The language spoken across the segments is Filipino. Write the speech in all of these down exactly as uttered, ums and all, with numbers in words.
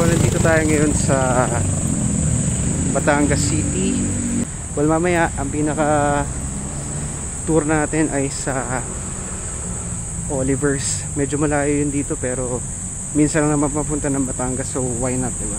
nandito tayo ngayon sa Batangas City. Well, mamaya ang pinaka tour natin ay sa Oliver's. Medyo malayo yun dito pero minsan lang naman mapunta ng Batangas, so why not, diba?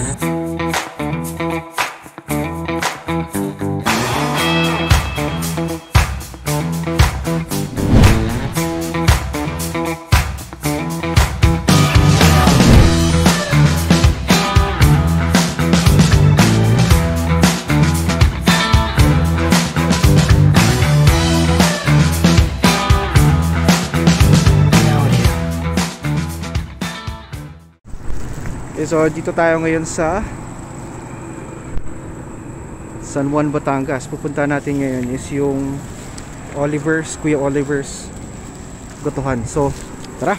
So dito tayo ngayon sa San Juan, Batangas. Pupunta natin ngayon is yung Oliver's, Kuya Oliver's Gotohan. So tara!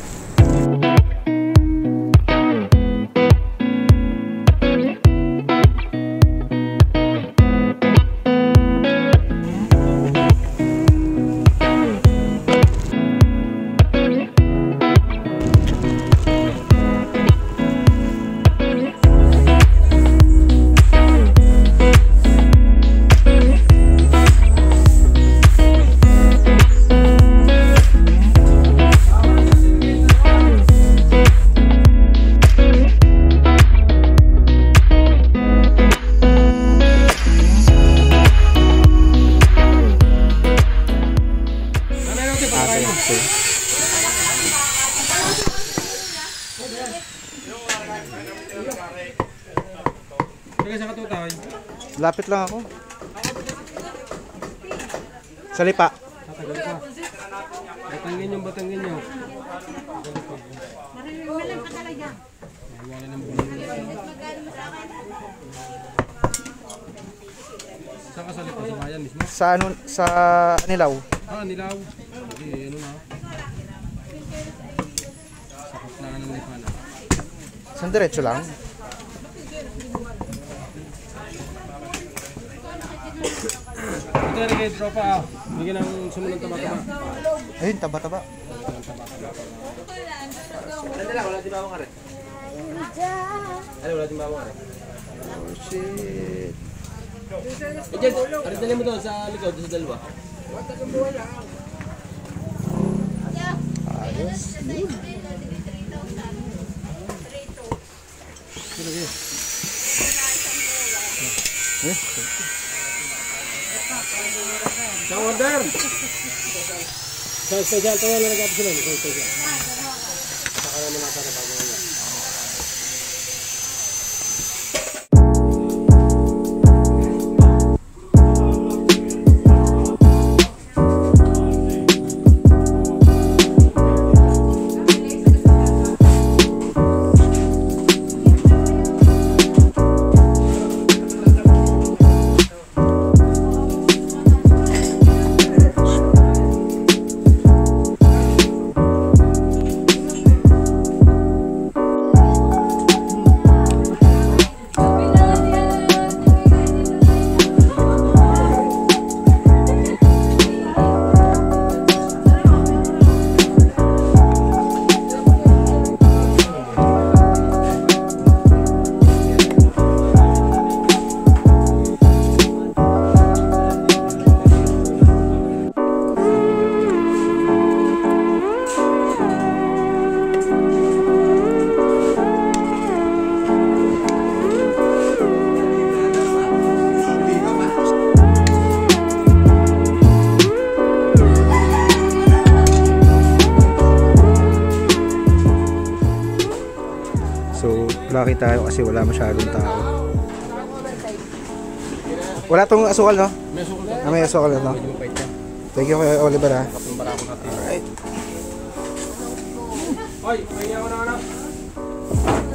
Lapit lang ako. Sa lipa. Batangin yung batangin nyo. Saan ka sa lipa? Sa bayan mismo? Sa ano? Sa Nilaw. Ah, Nilaw. Hindi, ano na. Sa kaplaan ng lipa na. Saan diretso lang? Ito rin kayo tropa ah. Bigyan ng sumunod taba-taba. Ayun, taba-taba. Ano lang, wala din bawang ka rin. Ano, wala din bawang ka rin. Oh shit. Eh dyan, arin mo doon sa likod, doon sa dalawa. Ayos. Sige. Eh? Sa order! Sa special tayo na nag-apos sila. Sa special. Saka naman nasa na bago nga. Lucky tayo kasi wala masyadong tao. Wala tong asukal, no? May asukal na? Ah, may asukal na, no? Thank you kay Oliver, ha? Alright. Hoy, pahinga ko na anak.